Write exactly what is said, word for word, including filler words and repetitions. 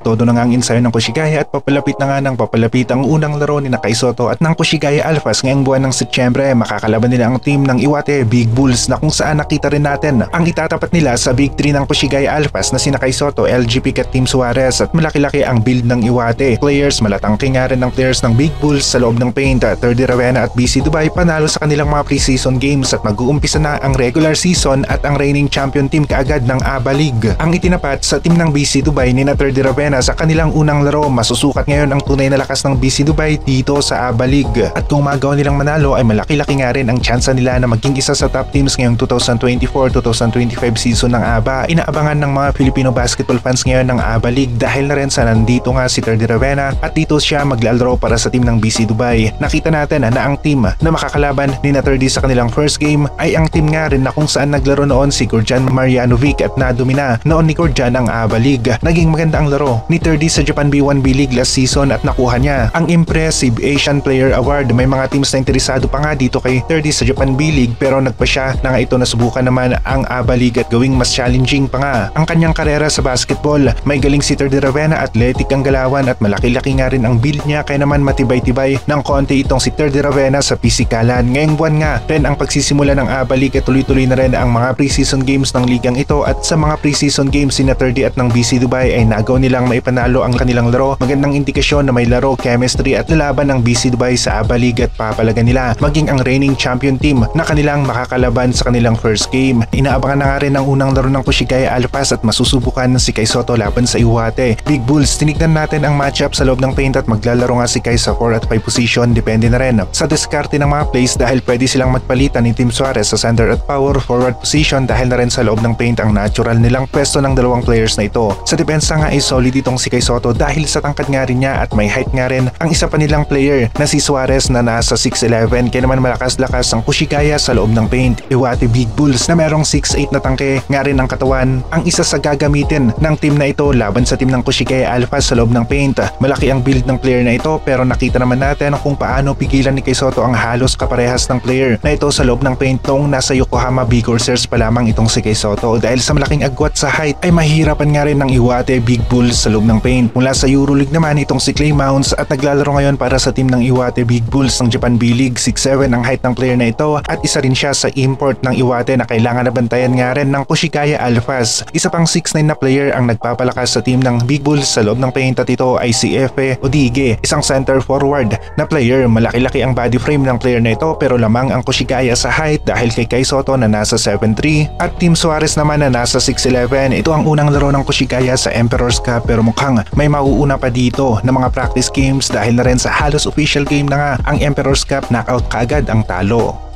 todo na nga ang ensayo ng Kushigaya at papalapit na nga ng papalapit ang unang laro ni Kai Sotto at ng Kushigaya Alphas ngayong buwan ng Setyembre. Makakalaban nila ang team ng Iwate Big Bulls na kung saan nakita rin natin ang itatapat nila sa Big three ng Kushigaya Alphas na sina Kai Sotto, L G P at Team Suarez, at malaki-laki ang build ng Iwate players. Malatangking nga rin ng players ng Big Bulls sa loob ng paint. Third Ravenna at B C Dubai panalo sa kanilang mga preseason games at mag-uumpisa na ang regular season at ang reigning champion team kaagad ng ABA League ang itinapat sa team ng B C Dubai ni na Third Ravenna sa kanilang unang laro. Masusukat ngayon ang tunay na lakas ng B C Dubai dito sa ABA League at kung magawa nilang manalo ay malaki-laki nga rin ang tsansa nila na maging isa sa top teams ngayong twenty twenty-four twenty twenty-five season ng ABA. Inaabangan ng mga Filipino basketball fans ngayon ng ABA League dahil na rin sa nandito nga si Third Ravenna at dito siya maglalaro para sa team ng B C Dubai. Nakita natin na ang team na makakalaban ni na Third sa kanilang first game ay ang team nga rin na kung saan naglaro noon si Gordjan Marjanovic at nadomina noon ni Gordjan ang ABA League. Naging maganda ang laro ni Third sa Japan B one B League last season at nakuha niya ang Impressive Asian Player Award. May mga teams na interesado pa nga dito kay Third sa Japan B League pero nagpa siya na nga ito nasubukan naman ang ABA League at gawing mas challenging pa nga ang kanyang karera sa basketball. May galing si Third Ravenna, athletic ang galawan at malaki-laki nga rin ang build niya kaya naman matibay-tibay ng konti itong si Third Ravenna sa pisikalan. Ngayong buwan nga rin ang pagsisimula ng ABA League at tuloy-tuloy na rin ang mga preseason games ng ligang ito at sa mga preseason games si na Third at ng B C Dubai ay nagaw nilang maipanalo ang kanilang laro. Magandang indikasyon na may laro, chemistry at lalaban ng B C Dubai sa ABA League at papalagan nila maging ang reigning champion team na kanilang makakalaban sa kanilang first game. Inaabangan na nga rin ang unang laro ng Kushigaya Alphas at masusubukan si Kai Sotto laban sa Iwate Big Bulls. Tinignan natin ang matchup sa loob ng paint at maglalaro nga si Kai sa four at five position. Depende na rin sa diskarte ng mga plays dahil pwede silang magpalitan ni Team Suarez sa center at power forward position dahil na rin sa loob ng paint ang natural nilang pwesto ng dalawang players na ito. Sa depensa nga ay solid itong si Kai Sotto dahil sa tangkad nga rin niya at may height nga rin ang isa pa nilang player na si Suarez na nasa six eleven kaya naman malakas-lakas ang Kushigaya sa loob ng paint. Iwate Big Bulls na merong six eight na tangke nga rin ang katawan ang isa sa gagamitin ng team na ito laban sa team ng Kushigaya Alpha sa loob ng paint. Malaki ang build ng player na ito pero nakita naman natin kung paano pigilan ni Kai Sotto ang halos kaparehas ng player na ito sa loob ng paint noong nasa Yokohama B Corsairs pa lamang itong si Kai Sotto. Dahil sa malaking agwat sa height ay mahirapan nga rin ng Iwate Big Bulls sa loob ng paint. Mula sa Euroleague naman itong si Clay Mounts at naglalaro ngayon para sa team ng Iwate Big Bulls ng Japan B League. six seven ang height ng player na ito at isa rin siya sa import ng Iwate na kailangan na bantayan nga rin ng Kushigaya Alphas. Isa pang six nine na player ang nagpapalakas sa team ng Big Bulls sa loob ng paint at ito ay si Efe Odige, isang center forward na player. Malaki-laki ang body frame ng player na ito pero lamang ang Kushigaya sa height dahil kay Kai Sotto na nasa seven three at Team Suarez naman na nasa six eleven. Ito ang unang laro ng Kushigaya sa Emperor's Cup pero mukhang may mauuna pa dito na mga practice games dahil na rin sa halos official game na nga ang Emperor's Cup, knockout kaagad ang talo.